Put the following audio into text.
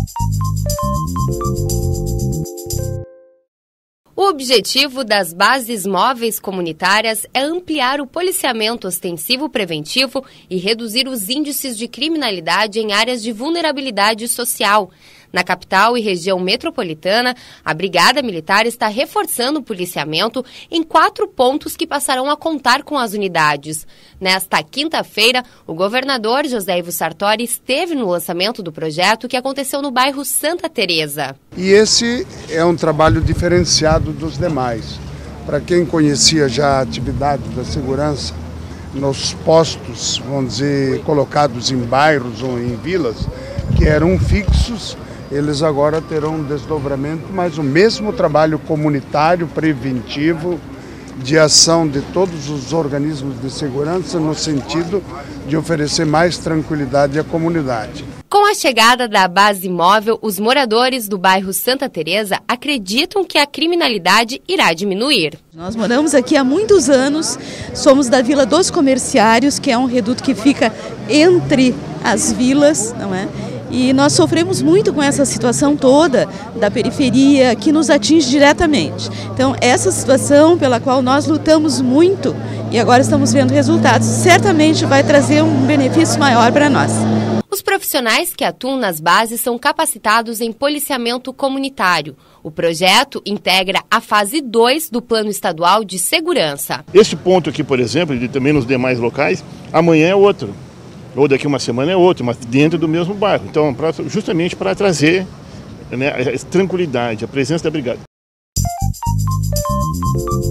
O objetivo das bases móveis comunitárias é ampliar o policiamento ostensivo preventivo e reduzir os índices de criminalidade em áreas de vulnerabilidade social. Na capital e região metropolitana, a Brigada Militar está reforçando o policiamento em 4 pontos que passarão a contar com as unidades. Nesta quinta-feira, o governador José Ivo Sartori esteve no lançamento do projeto que aconteceu no bairro Santa Teresa. E esse é um trabalho diferenciado dos demais. Para quem conhecia já a atividade da segurança nos postos, vamos dizer, colocados em bairros ou em vilas, que eram fixos, eles agora terão um desdobramento, mas o mesmo trabalho comunitário, preventivo, de ação de todos os organismos de segurança no sentido de oferecer mais tranquilidade à comunidade. Com a chegada da base móvel, os moradores do bairro Santa Teresa acreditam que a criminalidade irá diminuir. Nós moramos aqui há muitos anos, somos da Vila dos Comerciários, que é um reduto que fica entre as vilas, não é? E nós sofremos muito com essa situação toda da periferia que nos atinge diretamente. Então, essa situação pela qual nós lutamos muito e agora estamos vendo resultados, certamente vai trazer um benefício maior para nós. Os profissionais que atuam nas bases são capacitados em policiamento comunitário. O projeto integra a fase 2 do Plano Estadual de Segurança. Este ponto aqui, por exemplo, e também nos demais locais, amanhã é outro. Ou daqui uma semana é outro, mas dentro do mesmo bairro. Então, justamente para trazer, né, a tranquilidade, a presença da brigada.